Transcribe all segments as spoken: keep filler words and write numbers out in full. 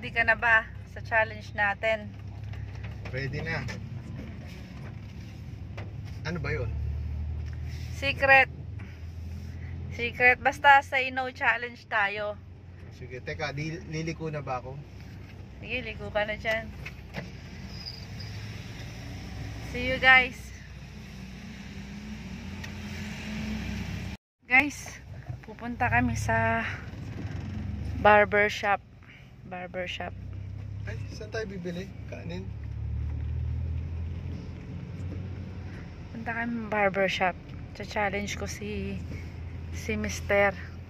ready ka na ba sa challenge natin? Ready na. Ano ba yun? Secret. Secret. Basta say no challenge tayo. Sige, teka, li liliko na ba ako? Sige, ligo ka na dyan. See you guys. Guys, pupunta kami sa barber shop. Barber shop. Ay, saan tayo bibili? Kanin? Punta kami barber shop. Cha-challenge ko si si Mister.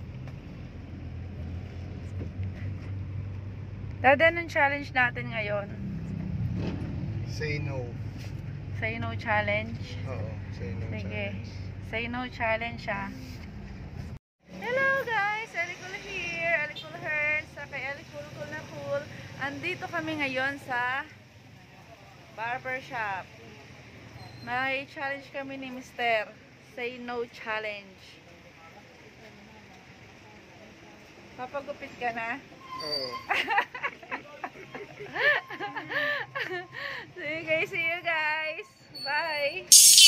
Dada, anong challenge natin ngayon? Say no. Say no challenge? Oo, say no Sige. challenge. Say no challenge ah. Hello guys! Elikul here. Elikul here. Sa kay Elikul Kul na Cool. Andito kami ngayon sa barber shop. May challenge kami ni Mister. Say no challenge. Papagupit ka na? Oo. See you guys, see you guys. Bye.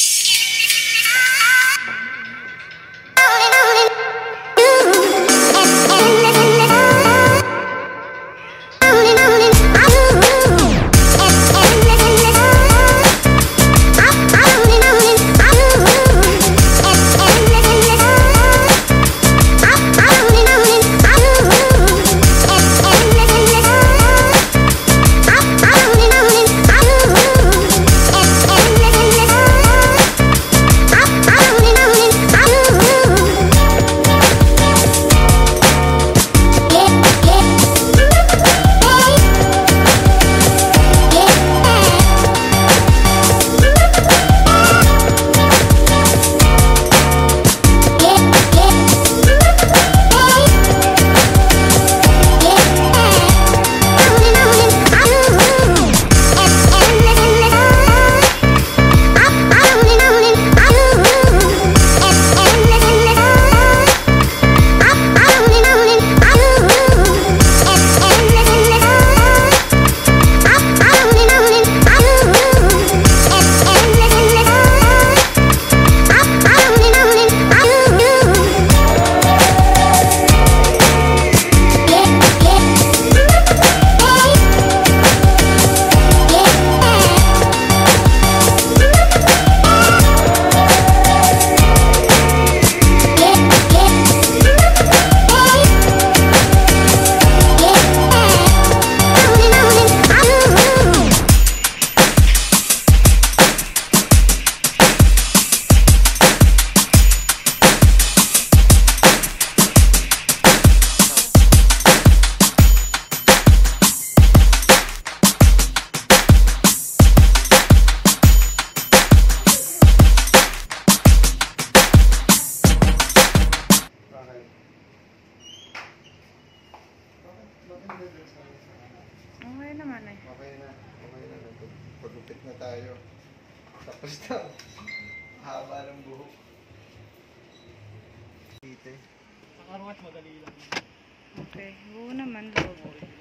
Okay naman eh. Okay na. Okay na. Pagupit na tayo. Tapos na. Haba ng buhok. Dito. Ang arwat madali lang. Okay. Oo naman. Lord.